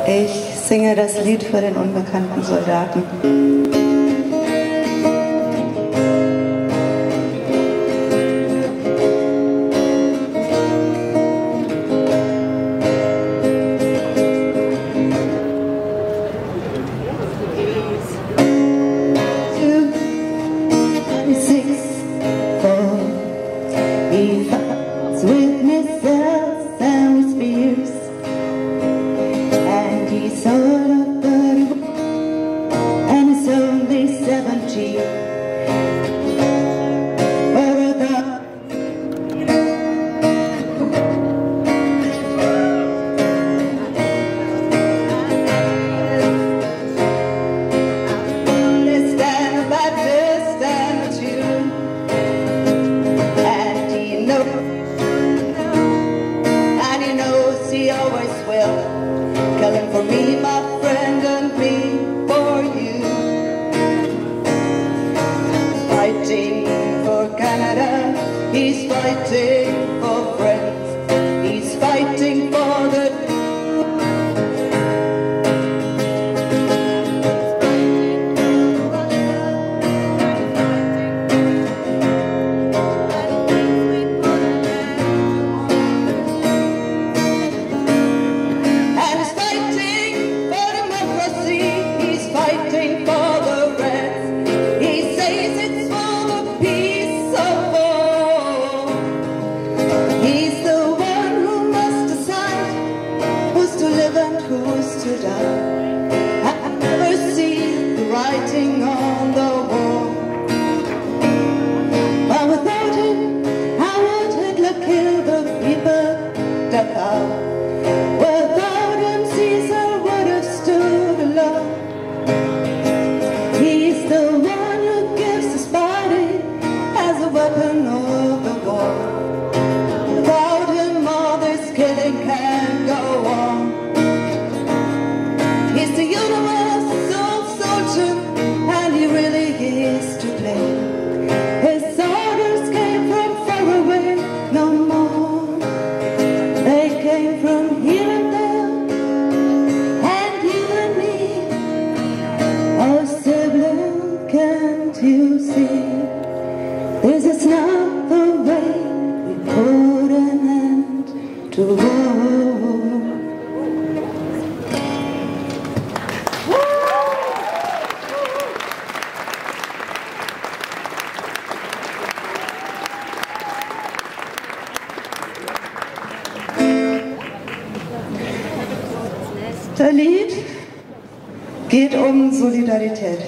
Ich singe das Lied für den unbekannten Soldaten. Das Lied geht um Solidarität.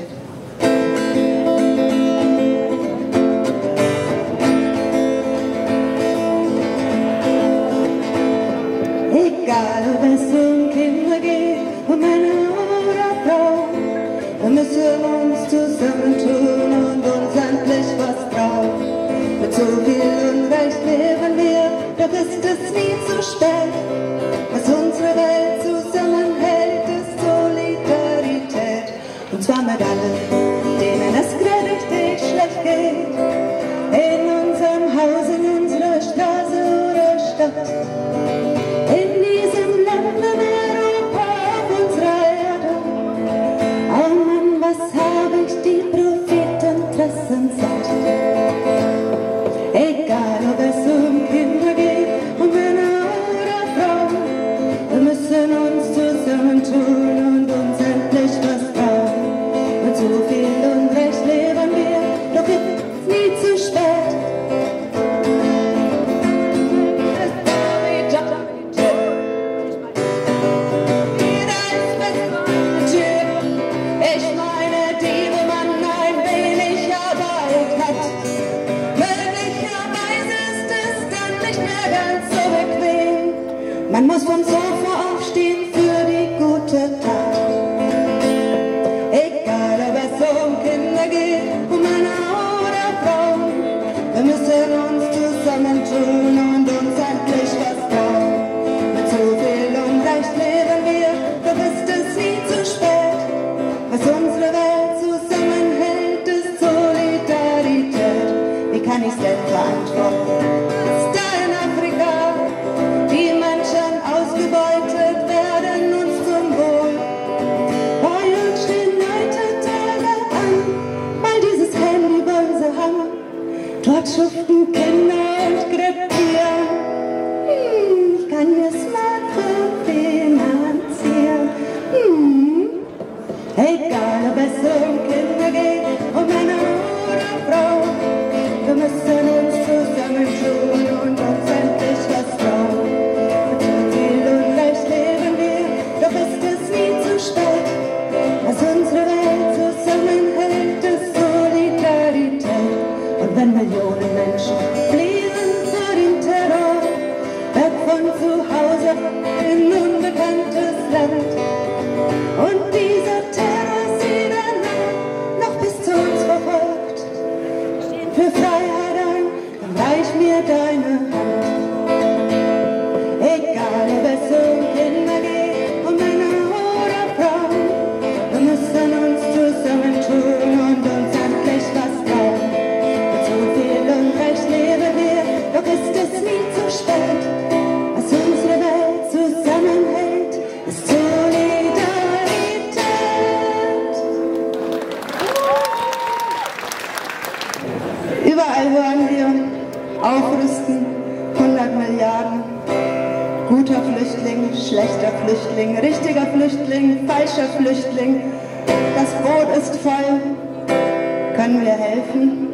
Egal, ob es um Kinder geht, um Männer oder Frauen, wir müssen uns zusammentun und uns endlich was trauen. Mit so viel Unrecht leben wir, doch ist es nie zu spät. Was unsere Welt zusammenhält, ist Solidarität. Und zwar mit allen, denen es gerade richtig schlecht geht. In unserem Haus, in unserer Straße oder Stadt. In diesem Land, in Europa, auf unserer Erde. Oh Mann, was hab ich die Profitinteressen satt. Egal, ob es um Kinder geht, um Männer oder Frauen, wir müssen uns zusammentun und uns endlich was trauen. Mit so viel Unrecht leben wir, doch ist es nie zu spät. Ich meine, die, wo man ein wenig Arbeit hat. Möglicherweise ist es dann nicht mehr ganz so bequem. Man muss vom Sofa aufstehen für die gute Tat. Egal, ob es um Kinder geht, um Männer oder Frauen, wir müssen uns zusammentun und uns endlich was trauen. Mit so viel Unrecht leben wir, doch ist es nie zu spät. Was unsere Welt zusammenhält, ist Solidarität. Wie kann ich's denn verantworten? Ist da in Afrika die Menschen ausgebeutet werden Hause in unbekanntes Land. Und dieser Terror ist jeder Nacht noch bis zu uns verfolgt. Für Freiheit ein, dann reich mir deine Hand. Egal ob es um Kinder geht, um Männer oder Frauen, wir müssen uns zusammentun und uns endlich was trauen. Mit so viel Unrecht leben wir, doch ist es nie zu spät. Was unsere Welt zusammenhält, ist Solidarität. Überall hören wir aufrüsten, 100 Milliarden. Guter Flüchtling, schlechter Flüchtling, richtiger Flüchtling, falscher Flüchtling. Das Boot ist voll. Können wir helfen?